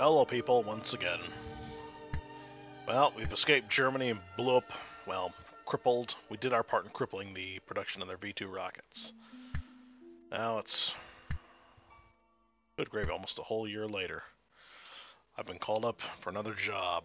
Hello, people, once again. Well, we've escaped Germany and blew up, well, crippled. We did our part in crippling the production of their V2 rockets. Now it's, good gravy, almost a whole year later. I've been called up for another job.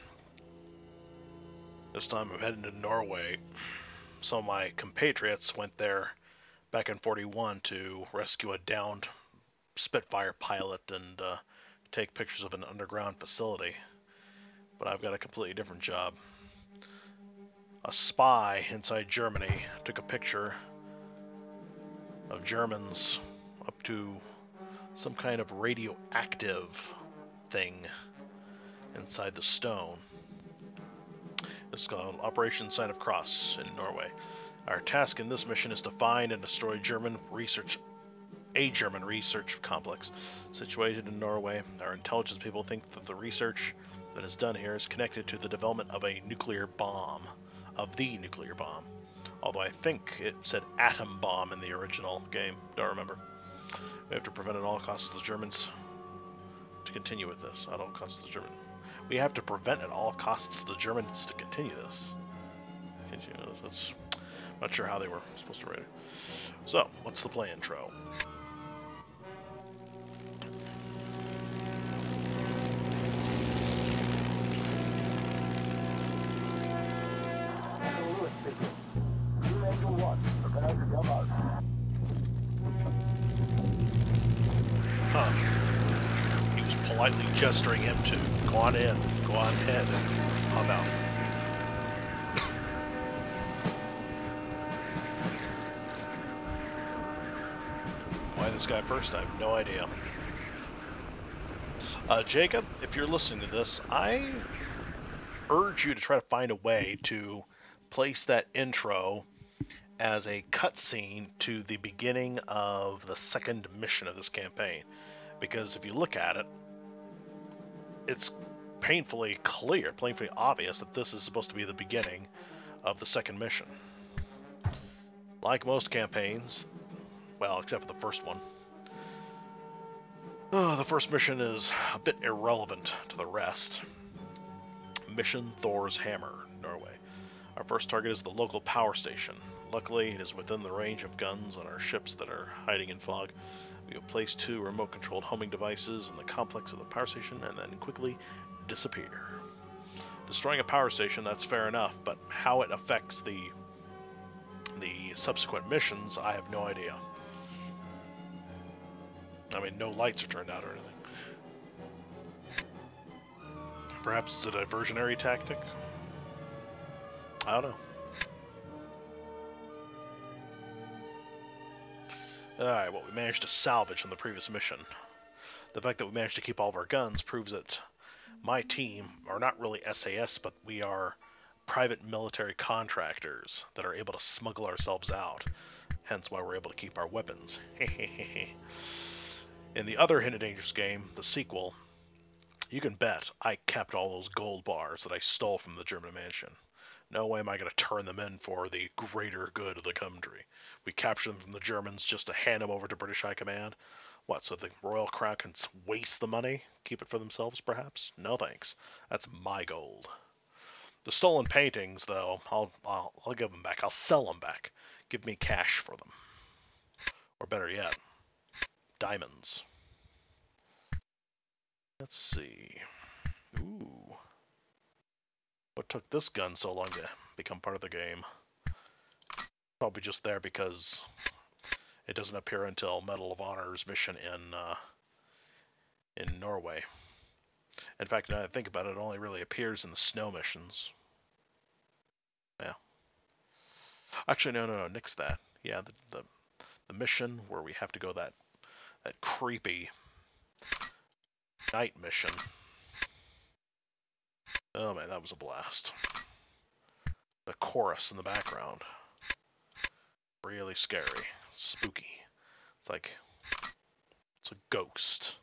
This time I'm heading to Norway. Some of my compatriots went there back in '41 to rescue a downed Spitfire pilot and take pictures of an underground facility. But I've got a completely different job. A spy inside Germany took a picture of Germans up to some kind of radioactive thing inside the stone. It's called Operation Sign of Cross in Norway. Our task in this mission is to find and destroy a German research complex situated in Norway. Our intelligence people think that the research that is done here is connected to the development of the nuclear bomb. Although I think it said atom bomb in the original game. Don't remember. We have to prevent at all costs the Germans to continue with this. At all costs the Germans. We have to prevent at all costs the Germans to continue this. That's not sure how they were supposed to write it. So, what's the play intro? Huh. He was politely gesturing him to go on in, go on ahead, and hop out. Why this guy first? I have no idea. Jacob, if you're listening to this, I urge you to try to find a way to place that intro as a cutscene to the beginning of the second mission of this campaign. Because if you look at it, it's painfully clear, painfully obvious that this is supposed to be the beginning of the second mission. Like most campaigns, well, except for the first one, the first mission is a bit irrelevant to the rest. Mission Thor's Hammer, Norway. Our first target is the local power station. Luckily, it is within the range of guns on our ships that are hiding in fog. We will place 2 remote-controlled homing devices in the complex of the power station and then quickly disappear. Destroying a power station, that's fair enough, but how it affects the subsequent missions, I have no idea. I mean, no lights are turned out or anything. Perhaps it's a diversionary tactic? I don't know. Alright, what we managed to salvage from the previous mission. The fact that we managed to keep all of our guns proves that my team are not really SAS, but we are private military contractors that are able to smuggle ourselves out. Hence why we're able to keep our weapons. In the other Hidden Dangers game, the sequel, you can bet I kept all those gold bars that I stole from the German mansion. No way am I going to turn them in for the greater good of the country. We capture them from the Germans just to hand them over to British High Command. What, so the Royal Crown can waste the money? Keep it for themselves, perhaps? No thanks. That's my gold. The stolen paintings, though, I'll give them back. I'll sell them back. Give me cash for them. Or better yet, diamonds. Let's see. Ooh. What took this gun so long to become part of the game? Probably just there because it doesn't appear until Medal of Honor's mission in Norway. In fact, now that I think about it, it only really appears in the snow missions. Yeah. Actually, no, nix that. Yeah, the mission where we have to go that creepy night mission. Oh man, that was a blast. The chorus in the background. Really scary. Spooky. It's like it's a ghost.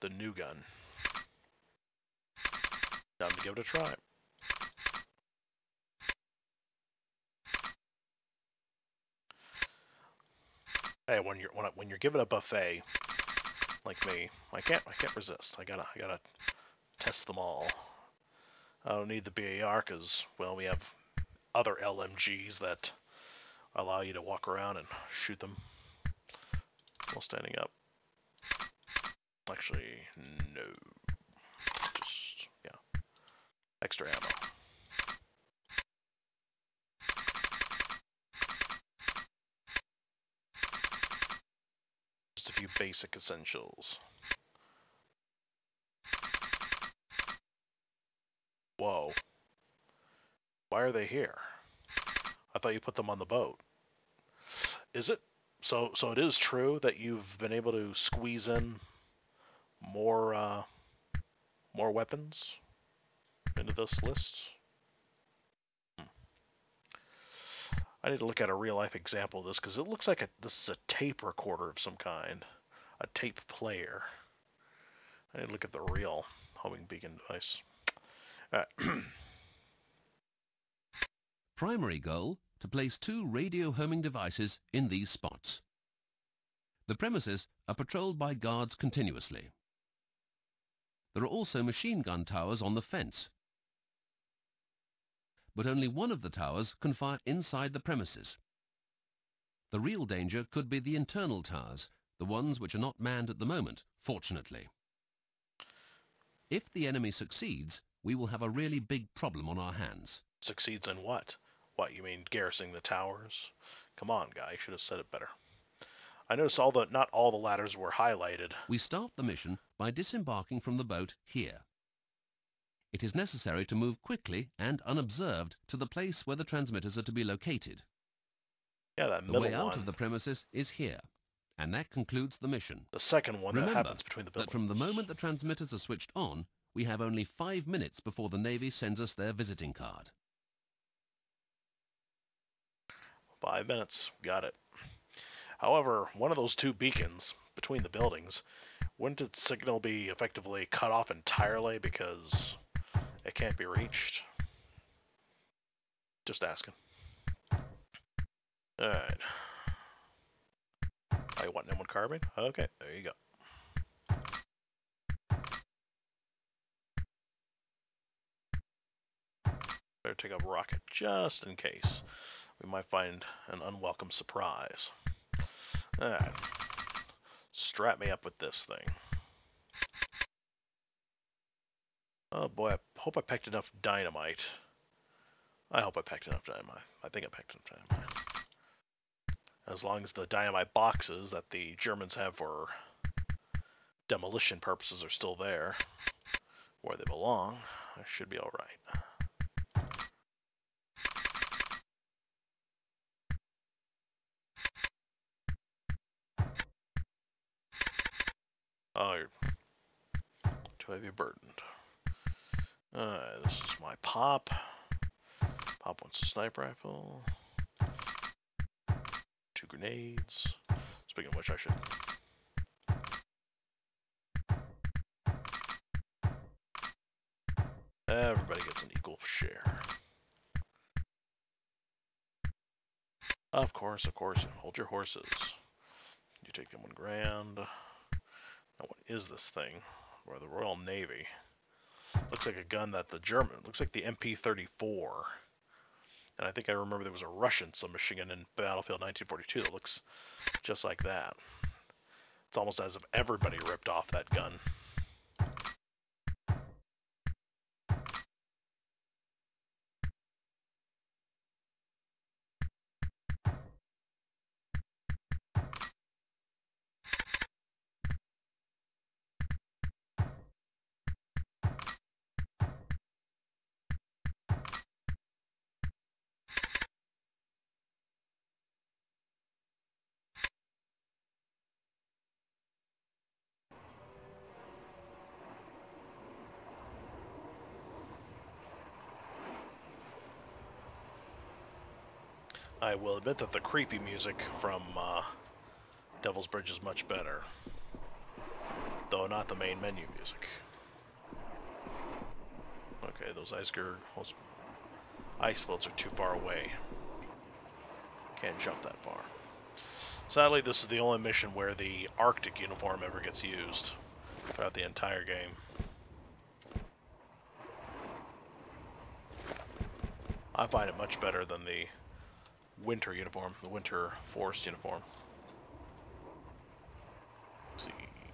the new gun. Time to give it a try. Hey, when you're given a buffet like me, I can't resist. I gotta test them all. I don't need the BAR because, well, we have other LMGs that allow you to walk around and shoot them while standing up. Actually, no. Just, yeah. Extra ammo. Just a few basic essentials. Whoa. Why are they here? I thought you put them on the boat. Is it? So it is true that you've been able to squeeze in more weapons into this list? I need to look at a real-life example of this, because it looks like this is a tape recorder of some kind. A tape player. I need to look at the real homing beacon device. Primary goal, to place 2 radio homing devices in these spots. The premises are patrolled by guards continuously. There are also machine gun towers on the fence, but only one of the towers can fire inside the premises. The real danger could be the internal towers, the ones which are not manned at the moment, fortunately. If the enemy succeeds, we will have a really big problem on our hands. Succeeds in what? What, you mean garrisoning the towers? Come on, guy, you should have said it better. I noticed not all the ladders were highlighted. We start the mission by disembarking from the boat here. It is necessary to move quickly and unobserved to the place where the transmitters are to be located. Yeah, that The middle way out one. of the premises is here, and that concludes the mission. The second one that Remember happens between the buildings. that from the moment the transmitters are switched on, we have only 5 minutes before the Navy sends us their visiting card. 5 minutes. Got it. However, one of those 2 beacons between the buildings, wouldn't its signal be effectively cut off entirely because it can't be reached? Just asking. Alright. Oh, you want an M1 carbine? Okay, there you go. Better take a rocket just in case. We might find an unwelcome surprise. Alright. Strap me up with this thing. Oh boy, I hope I packed enough dynamite. I hope I packed enough dynamite. I think I packed enough dynamite. As long as the dynamite boxes that the Germans have for demolition purposes are still there, where they belong, I should be alright. Oh, you're too heavy burdened. This is my pop. Pop wants a sniper rifle. 2 grenades. Speaking of which, I should... Everybody gets an equal share. Of course, hold your horses. You take them 1 grand. Now what is this thing? Or the Royal Navy. Looks like a gun that the German, looks like the MP-34. And I think I remember there was a Russian submachine gun in Battlefield 1942 that looks just like that. It's almost as if everybody ripped off that gun. I will admit that the creepy music from Devil's Bridge is much better. though, not the main menu music. Okay, those ice floats are too far away. Can't jump that far. Sadly, this is the only mission where the Arctic uniform ever gets used throughout the entire game. I find it much better than the winter uniform, the winter forest uniform. Let's see.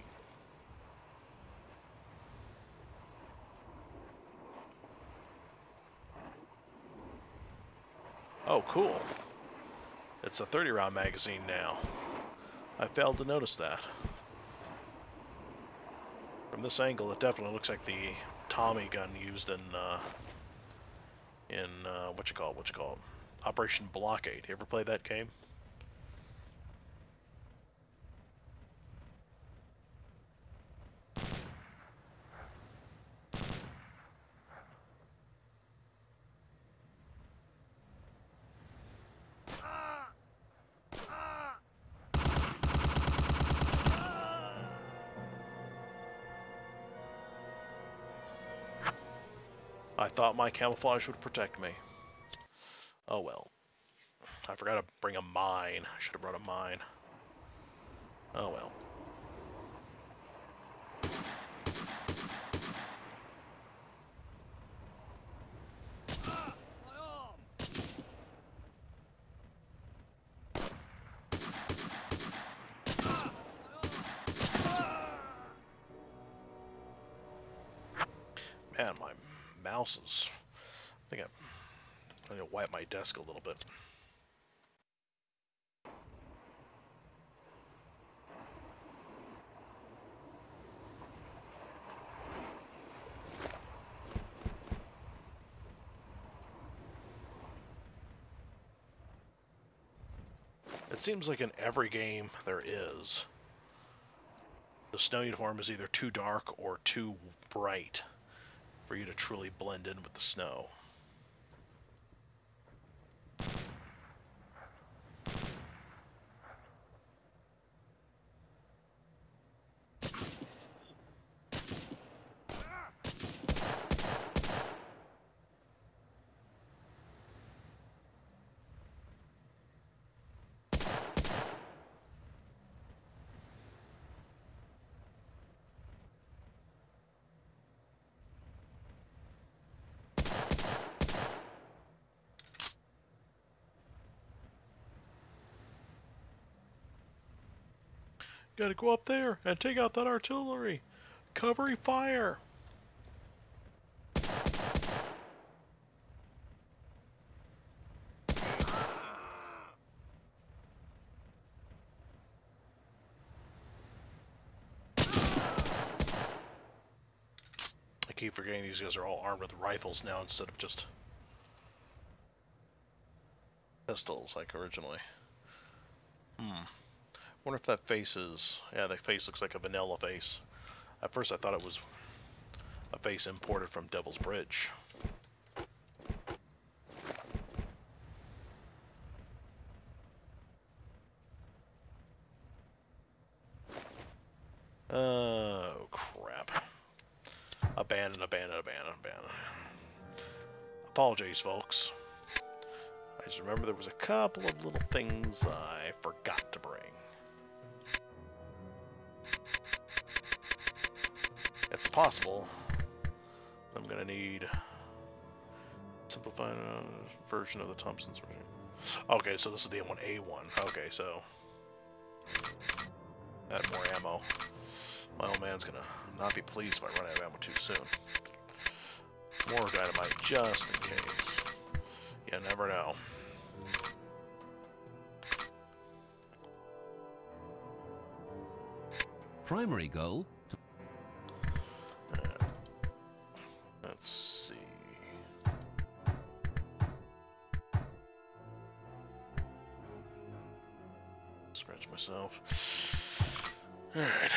Oh, cool. It's a 30-round magazine now. I failed to notice that. From this angle, it definitely looks like the Tommy gun used in what you call it? Operation Blockade. You ever play that game? I thought my camouflage would protect me. Oh well. I forgot to bring a mine. I should have brought a mine. Oh well. Man, my mouse is... I think I'm going to wipe my desk a little bit. It seems like in every game there is, the snow uniform is either too dark or too bright for you to truly blend in with the snow. Gotta go up there and take out that artillery. Covering fire. I keep forgetting these guys are all armed with rifles now instead of just pistols like originally. Wonder if that face is... Yeah, that face looks like a vanilla face. At first I thought it was a face imported from Devil's Bridge. Oh, crap. Abandon. Apologies, folks. I just remember there was a couple of little things I forgot to bring. It's possible. I'm gonna need simplified version of the Thompson's version. Okay, so this is the A1. Okay, so add more ammo. My old man's gonna not be pleased if I run out of ammo too soon. More dynamite just in case. You never know. Primary goal. Let's see. Scratch myself. Alright.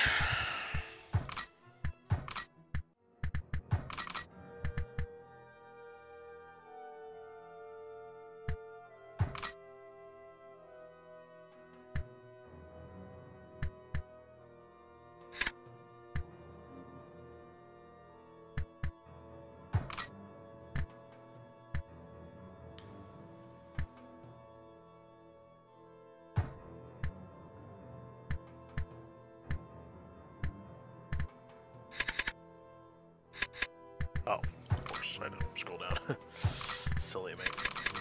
I had to scroll down. Silly me.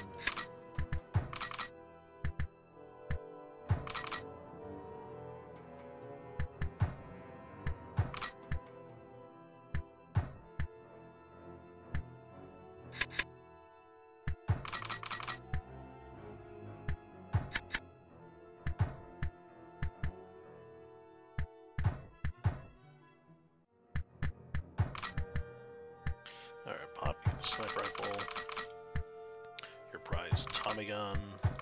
Alright, Pop, get the sniper rifle. Your prize Tommy gun.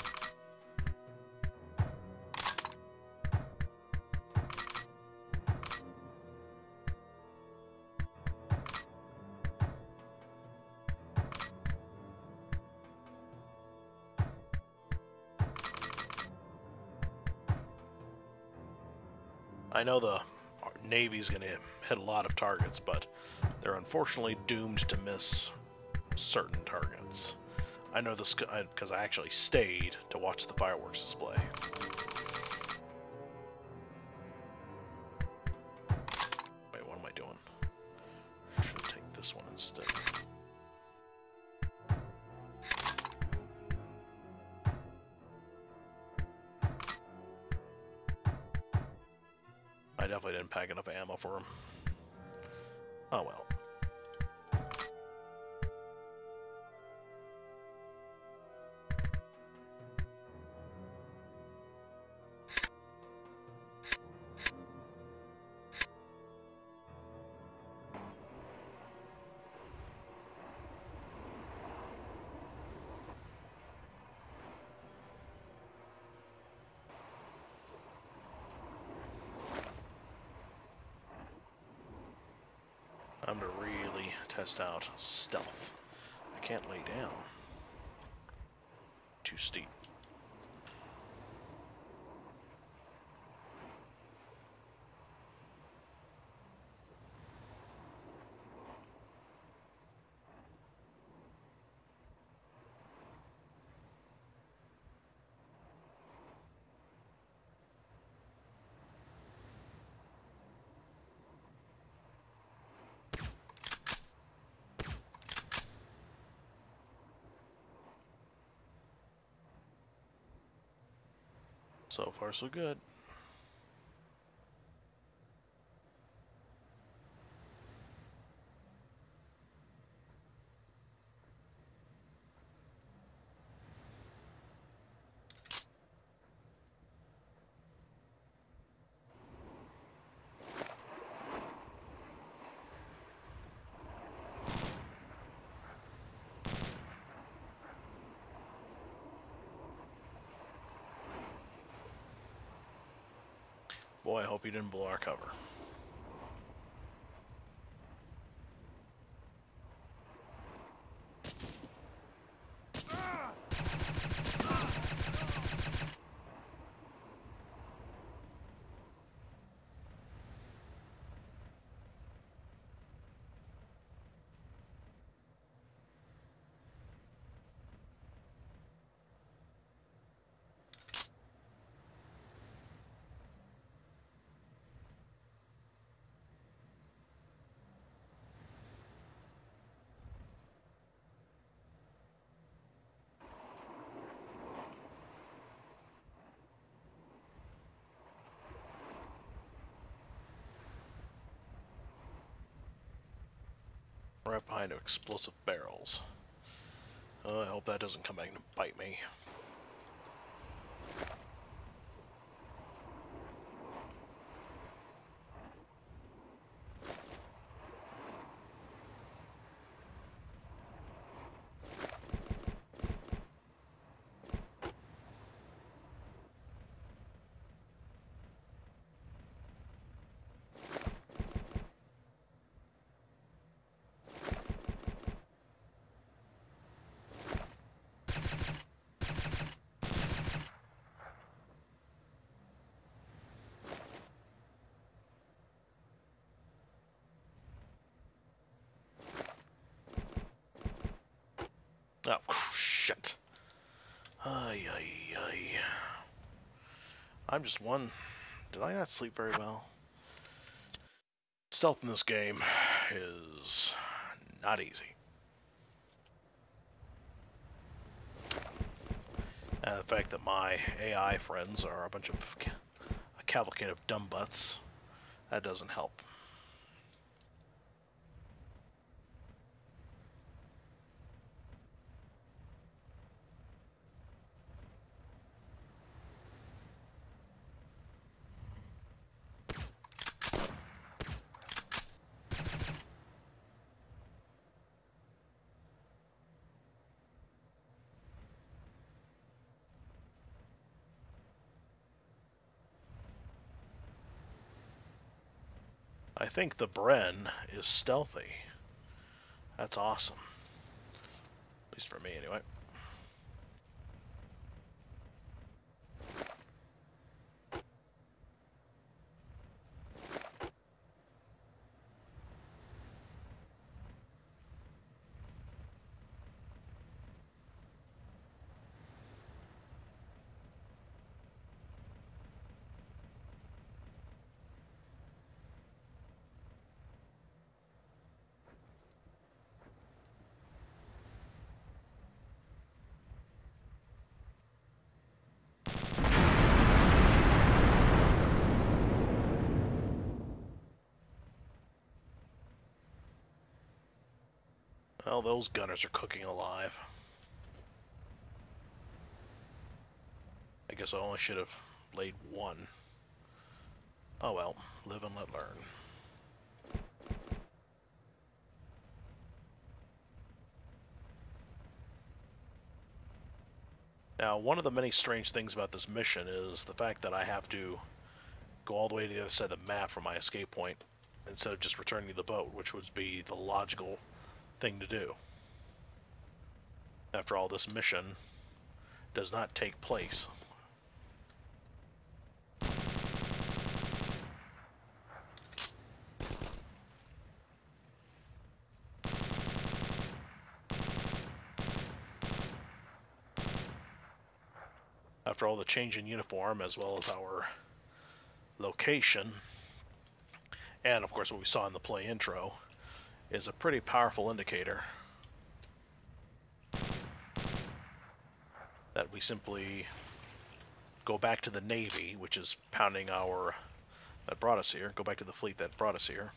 I know the Navy's going to hit a lot of targets, but they're unfortunately doomed to miss certain targets. I know this because I actually stayed to watch the fireworks display. Wait, what am I doing? Should take this one instead. I definitely didn't pack enough ammo for him. Oh well. I'm gonna really test out stealth. I can't lay down. Too steep. So far, so good. Boy, I hope he didn't blow our cover. Right behind explosive barrels. I hope that doesn't come back to bite me. Oh, shit. Ay, ay, ay. I'm just one. Did I not sleep very well? Stealth in this game is not easy. And the fact that my AI friends are a bunch of a cavalcade of dumb butts, that doesn't help. I think the Bren is stealthy. That's awesome. At least for me, anyway. Well, those gunners are cooking alive. I guess I only should have laid one. Oh well, live and let learn. Now, one of the many strange things about this mission is the fact that I have to go all the way to the other side of the map from my escape point instead of just returning to the boat, which would be the logical thing to do. After all, this mission does not take place. After all, the change in uniform, as well as our location, and of course what we saw in the play intro, is a pretty powerful indicator that we simply go back to the Navy, which is pounding that brought us here, go back to the fleet that brought us here,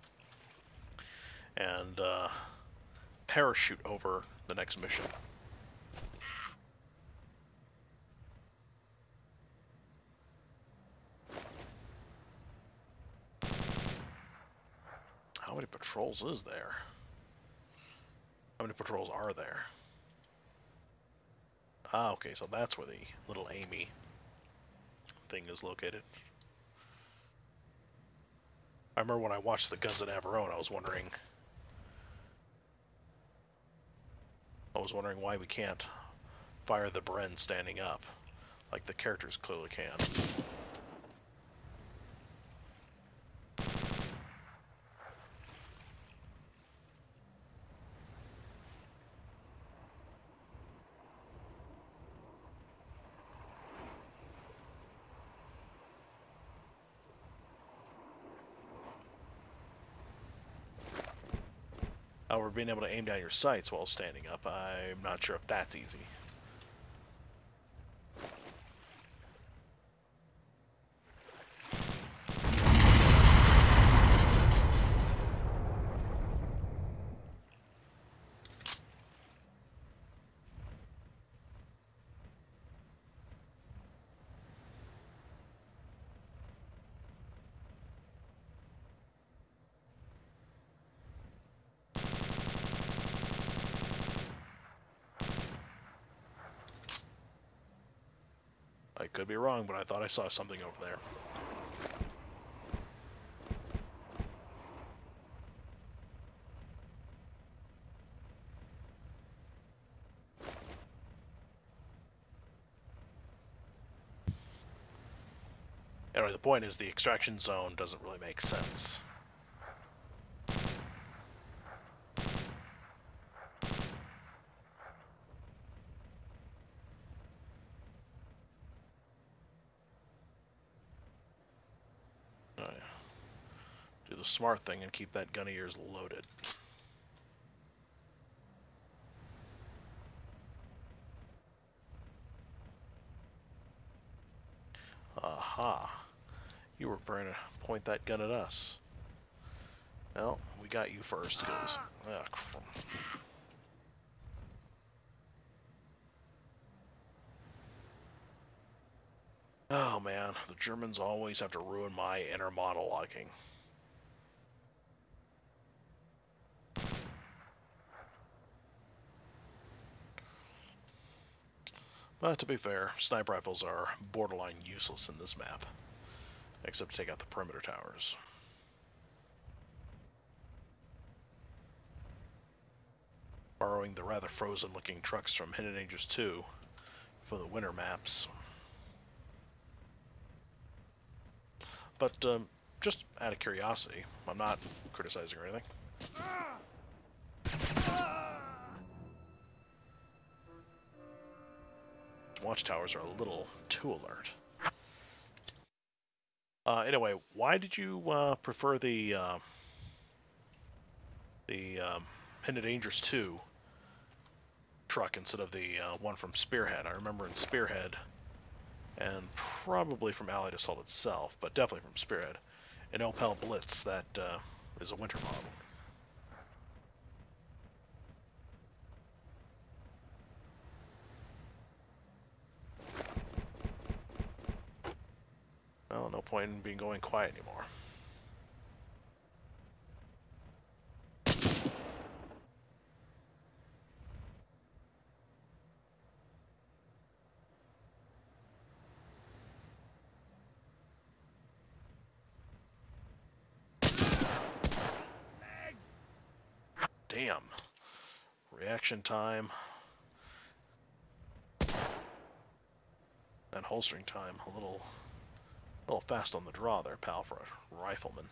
and parachute over the next mission. How many patrols is there? How many patrols are there? Ah, okay, so that's where the little Amy thing is located. I remember when I watched the Guns of Navarone, I was wondering why we can't fire the Bren standing up, like the characters clearly can. However, being able to aim down your sights while standing up, I'm not sure if that's easy. I could be wrong, but I thought I saw something over there. Anyway, the point is the extraction zone doesn't really make sense. Do the smart thing and keep that gun of yours loaded. Aha. You were trying to point that gun at us. Well, we got you first, because... Oh man, the Germans always have to ruin my inner monologuing. But to be fair, sniper rifles are borderline useless in this map, except to take out the perimeter towers. Borrowing the rather frozen-looking trucks from Hidden Dangers 2 for the winter maps. But just out of curiosity, I'm not criticizing or anything. Watchtowers are a little too alert. Anyway, why did you prefer the Hidden Dangers 2 truck instead of the one from Spearhead? I remember in Spearhead, and probably from Allied Assault itself, but definitely from Spearhead, an Opel Blitz that is a winter model. Well, no point in being going quiet anymore. Damn. Reaction time. And holstering time, a little fast on the draw there, pal, for a rifleman.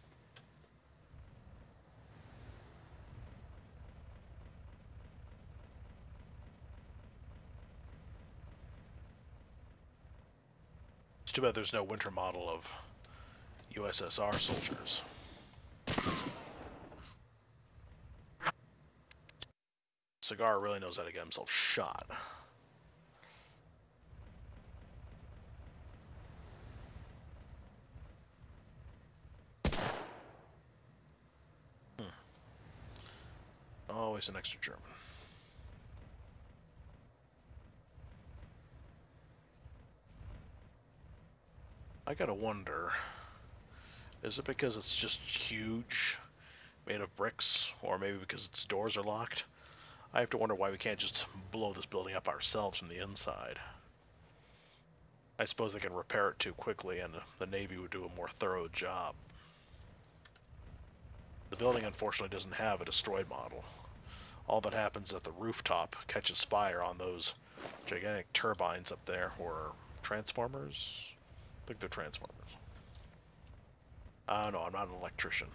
It's too bad there's no winter model of USSR soldiers. Cigar really knows how to get himself shot. Always an extra German. I gotta wonder, is it because it's just huge, made of bricks, or maybe because its doors are locked? I have to wonder why we can't just blow this building up ourselves from the inside. I suppose they can repair it too quickly and the Navy would do a more thorough job. The building unfortunately doesn't have a destroyed model. All that happens is that the rooftop catches fire on those gigantic turbines up there, or transformers? I think they're transformers. I don't know, I'm not an electrician.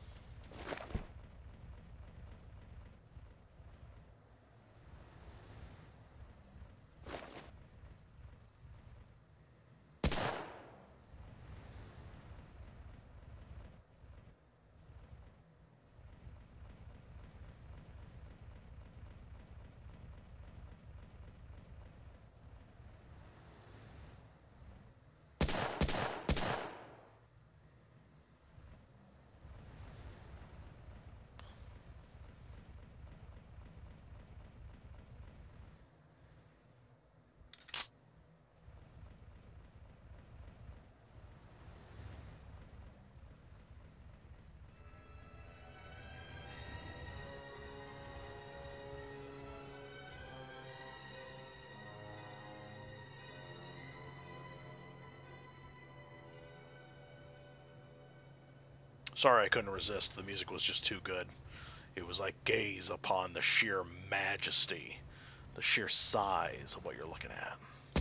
Sorry I couldn't resist, the music was just too good. It was like gaze upon the sheer majesty, the sheer size of what you're looking at.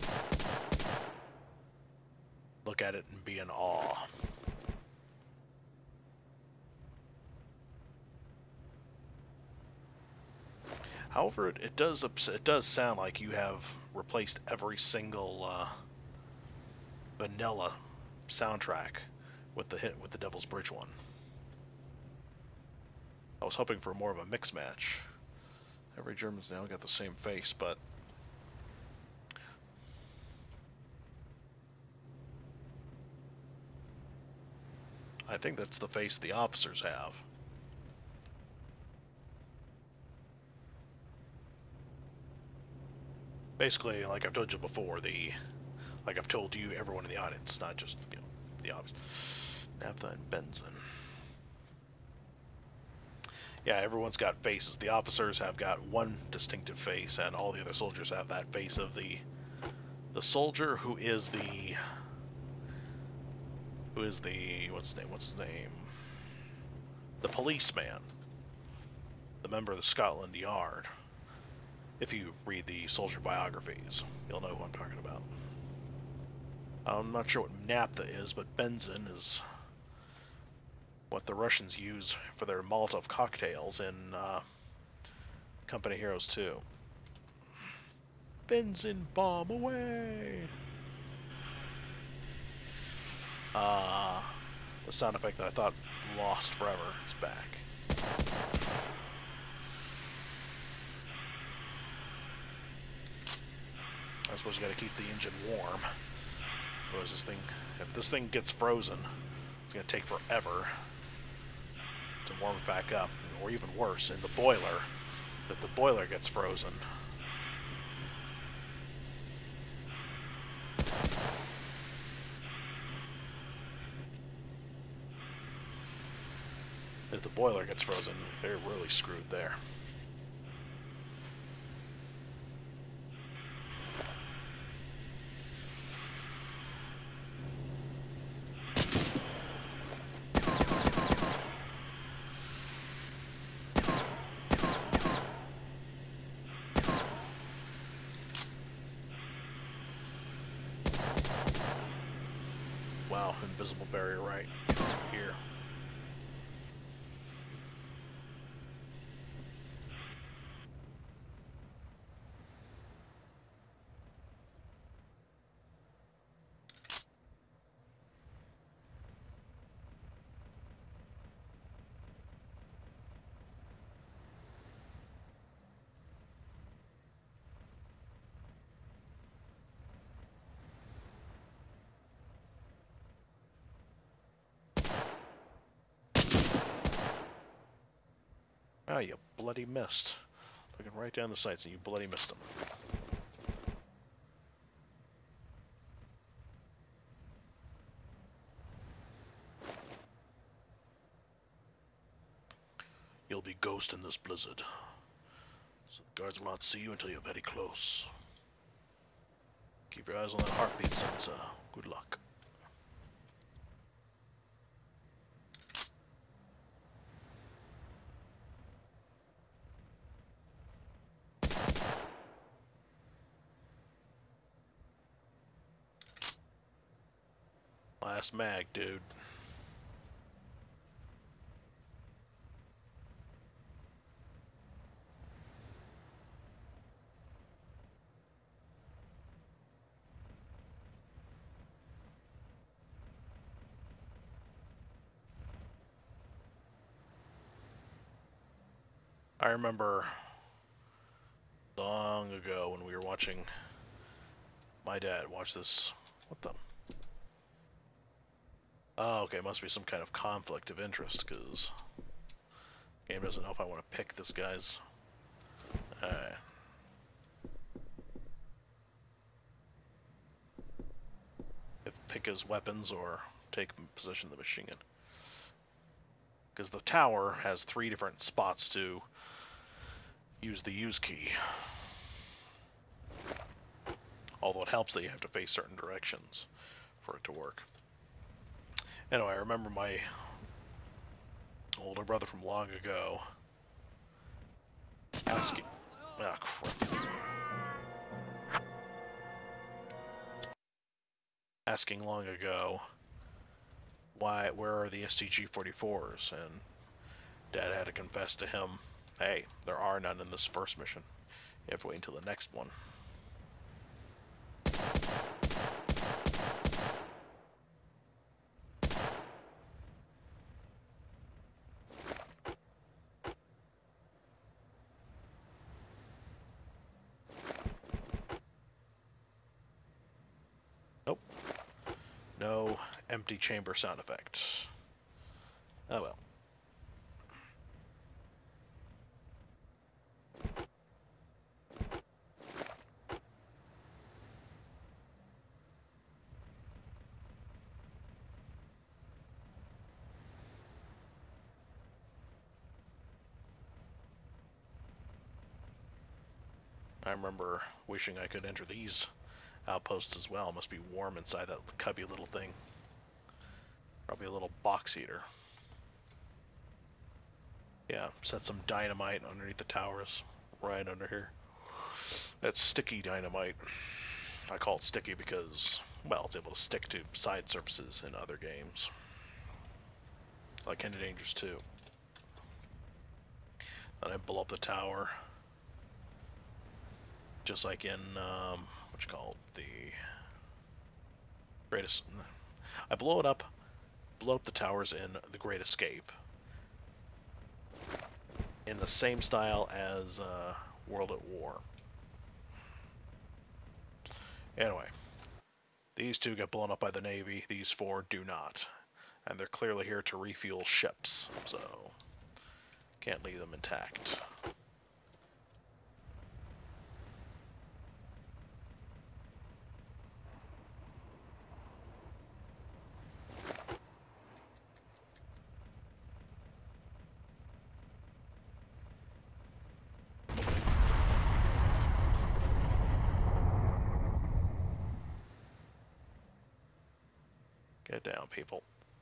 Look at it and be in awe. However, it does sound like you have replaced every single vanilla soundtrack with the Devil's Bridge one. I was hoping for more of a mix match. Every German's now got the same face, but I think that's the face the officers have. Basically, like I've told you before, like I've told you, everyone in the audience, not just, you know, the obvious. Naphtha and benzene. Yeah, everyone's got faces. The officers have got one distinctive face, and all the other soldiers have that face of the soldier who is the what's his name? The policeman, the member of the Scotland Yard. If you read the soldier biographies, you'll know who I'm talking about. I'm not sure what naphtha is, but benzene is what the Russians use for their Molotov cocktails in Company Heroes 2. Benzene bomb away! The sound effect that I thought lost forever is back. I suppose you gotta keep the engine warm. Otherwise if this thing gets frozen, it's gonna take forever to warm it back up. Or even worse, in the boiler, that the boiler gets frozen. If the boiler gets frozen, they're really screwed there. Wow, invisible barrier right here. Ah, you bloody missed. Looking right down the sights and you bloody missed them. You'll be ghost in this blizzard. So the guards will not see you until you're very close. Keep your eyes on that heartbeat sensor. Good luck. Last mag, dude. I remember long ago when we were watching my dad watch this. What the? Oh, okay, must be some kind of conflict of interest, because the game doesn't know if I want to pick this guy's. Alright. If pick his weapons or take position of the machine gun. Because the tower has 3 different spots to use the use key. Although it helps that you have to face certain directions for it to work. Anyway, I remember my older brother from long ago asking... Ah, crap. Asking long ago, where are the STG-44s? And Dad had to confess to him, hey, there are none in this first mission. You have to wait until the next one. Nope. No empty chamber sound effect. Oh well. I remember wishing I could enter these outposts as well. It must be warm inside that cubby little thing. Probably a little box heater. Yeah, set some dynamite underneath the towers, right under here. That's sticky dynamite. I call it sticky because, well, it's able to stick to side surfaces in other games. Like End of Dangerous 2. Then I blow up the tower. Just like in, what you call it, the Greatest... I blow up the towers in The Great Escape. In the same style as World at War. Anyway, these two get blown up by the Navy, these four do not. And they're clearly here to refuel ships, so can't leave them intact. Get down, people.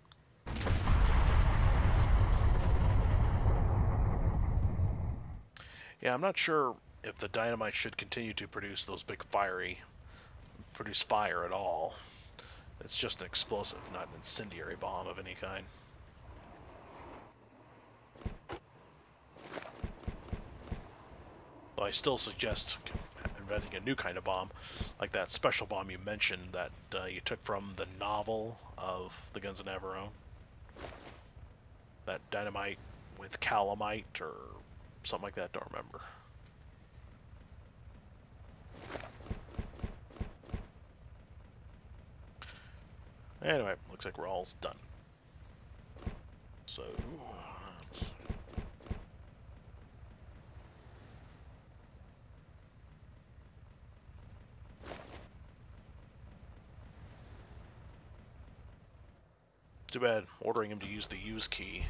Yeah, I'm not sure if the dynamite should continue to produce those big produce fire at all. It's just an explosive, not an incendiary bomb of any kind. Though I still suggest inventing a new kind of bomb, like that special bomb you mentioned that you took from the novel of the Guns of Navarone. That dynamite with calamite or something like that, don't remember. Anyway, looks like we're all done. So, too bad ordering him to use the use key.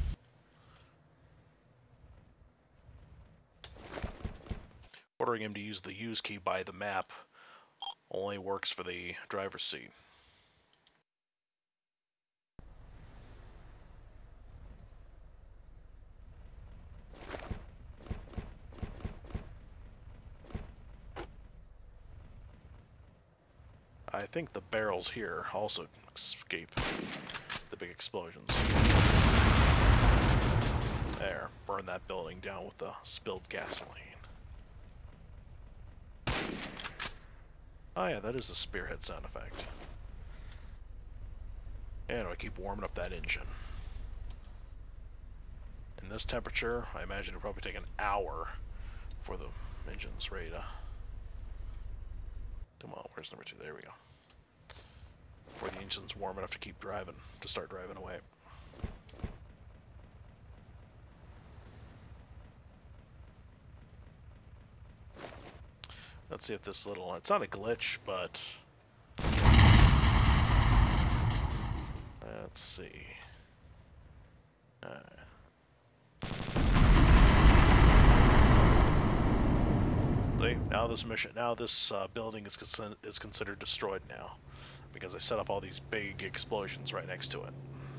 Ordering him to use the use key by the map only works for the driver's seat. I think the barrels here also escape the big explosions. There, burn that building down with the spilled gasoline. Oh yeah, that is the spearhead sound effect. And I keep warming up that engine. In this temperature, I imagine it'll probably take an hour for the engine's ready to... Come on, where's number 2? There we go. Before the engine's warm enough to keep driving, to start driving away. Let's see if this little... It's not a glitch, but... Let's see. Now this building is considered destroyed now, because I set up all these big explosions right next to it.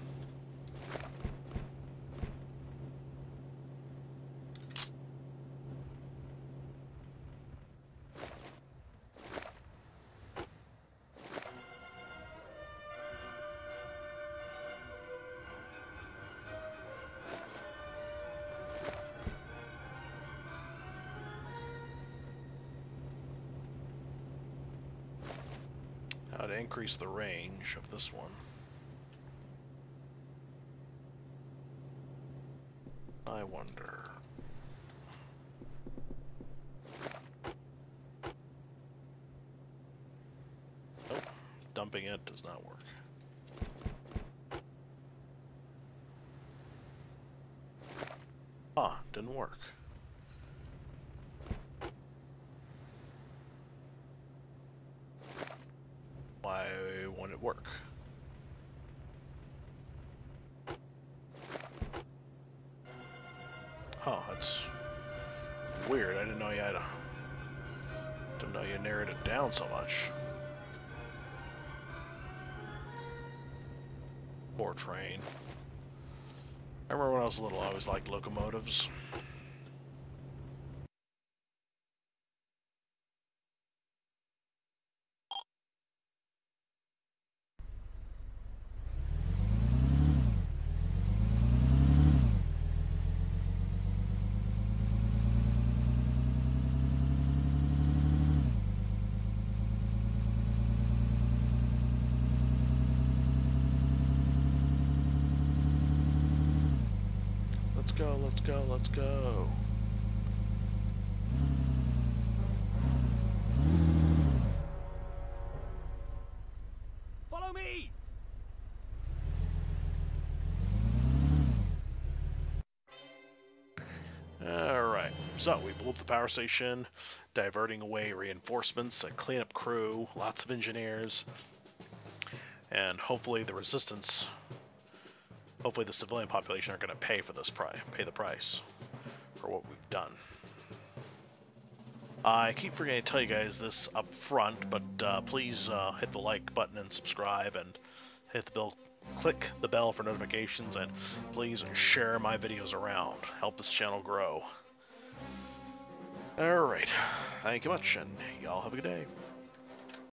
How to increase the range of this one. I wonder. Nope, dumping it does not work. Ah, didn't work. Why won't it work? Oh, that's weird. I didn't know you had to... Didn't know you narrowed it down so much. Poor train. I remember when I was little, I always liked locomotives. Let's go, let's go, let's go. Follow me! Alright, so we blew up the power station, diverting away reinforcements, a cleanup crew, lots of engineers, and hopefully the resistance, hopefully the civilian population are going to pay for this pay the price for what we've done. I keep forgetting to tell you guys this up front, but please hit the like button and subscribe, and hit the bell, click the bell for notifications, and please share my videos around. Help this channel grow. Alright, thank you much, and y'all have a good day.